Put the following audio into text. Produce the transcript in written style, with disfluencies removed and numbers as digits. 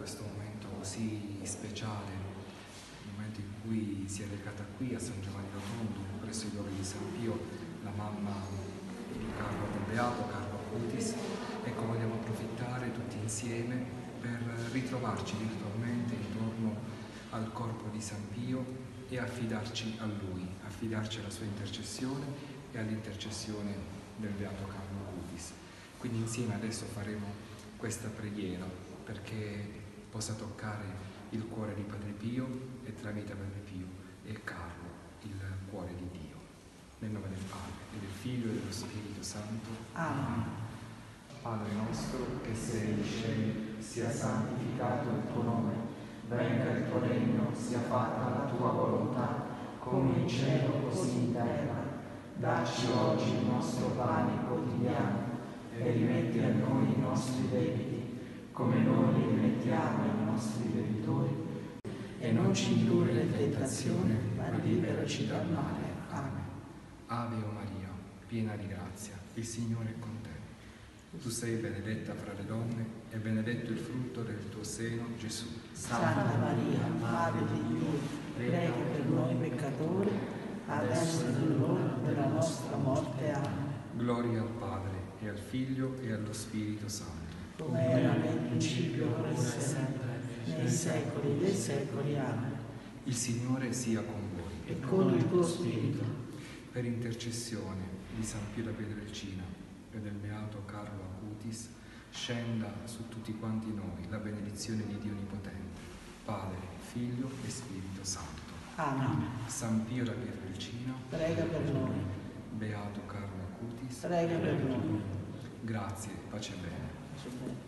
questo momento così speciale, il momento in cui si è recata qui a San Giovanni Rotondo, presso i luoghi di San Pio, la mamma di Carlo del Beato, Carlo Acutis. Ecco, vogliamo approfittare tutti insieme per ritrovarci virtualmente intorno al corpo di San Pio e affidarci a Lui, affidarci alla sua intercessione e all'intercessione del Beato Carlo Acutis. Quindi insieme adesso faremo questa preghiera perché possa toccare il cuore di Padre Pio e tramite Padre Pio e Carlo il cuore di Dio. Nel nome del Padre e del Figlio e dello Spirito Santo. Amen. Padre nostro che sei nei cieli, sia santificato il tuo nome, venga il tuo regno, sia fatta la tua volontà, come in cielo così in terra. Dacci oggi il nostro pane quotidiano e rimetti a noi i nostri debiti, come noi li rimettiamo ai nostri debitori, e non ci indurre in tentazione, ma liberaci dal male. Amen. Ave o Maria, piena di grazia, il Signore è con te. Tu sei benedetta fra le donne e benedetto il frutto del tuo seno, Gesù. Santa Maria, Madre di Dio, prega per noi peccatori, adesso e nell'ora della nostra morte. Amen. Gloria al Padre, e al Figlio, e allo Spirito Santo. Come era nel principio, ora e sempre, nei secoli dei secoli. Amen. Il Signore sia con voi. E con il tuo spirito. Per intercessione di San Pio da Pietrelcina e del Beato Carlo Acutis, scenda su tutti quanti noi la benedizione di Dio Onnipotente, Padre, Figlio e Spirito Santo. Amen. San Pio da Pietrelcina, Prega per noi. Beato Carlo Acutis, Prega per noi. grazie, pace e bene.